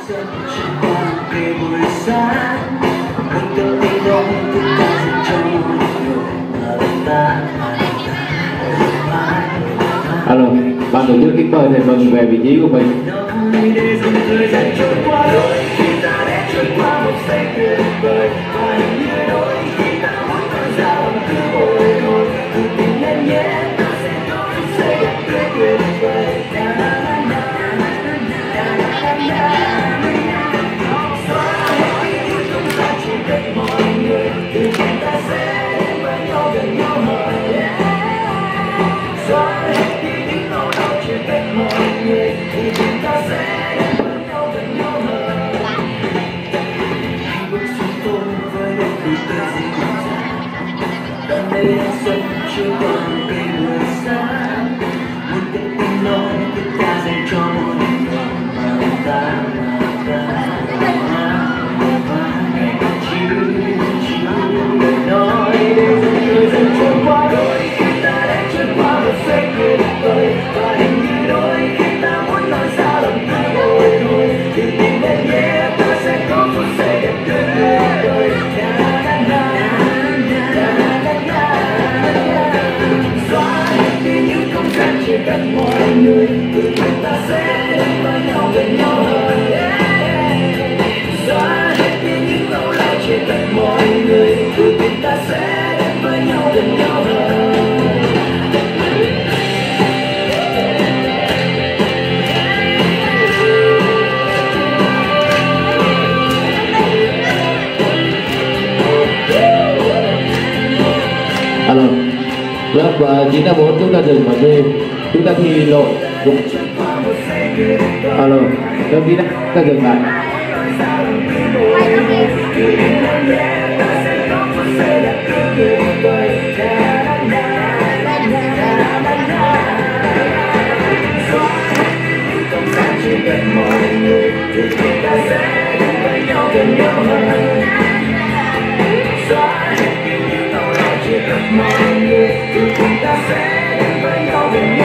sân trôi qua về buổi sáng, mình tự tin nói chúng ta dành cho mọi người mà ta alo, ban tổ chức kính mời thầy Mừng về vị trí của mình. nói để dòng thời gian trôi qua, đôi khi ta đã trôi qua một giây tuyệt vời và hình như đôi khi ta muốn nói ra lòng cứ bồi hồi tự tin lên nhé, ta sẽ có một giây tuyệt vời. Đây là sân chưa còn về buổi sáng, một tiếng tin nói chúng ta dành cho mọi người mà ta ngày chiều nói để dòng thời gian trôi qua, đôi khi ta đã trôi qua một giây tuyệt vời và hình như đôi khi ta muốn nói ra lòng ta bồi hồi tự tin lên nhé, ta sẽ có một giây đẹp tuyệt vời. Chỉ cần mọi người tự tin ta sẽ đến với nhau gần nhau hơn, xóa hết đi những lâu lại. Chỉ cần mọi người tự tin ta sẽ đến với nhau gần nhau hơn. Alo, lớp 984 chúng ta dừng ở đây, chúng ta thi lỗi. Alo, lớp 9 ta dừng lại. Chỉ cần mọi người tự tin ta sẽ đến với nhau gần nhau hơn, xóa hết những lâu lại. Chỉ cần mọi người tự tin ta sẽ đến với nhau gần nhau.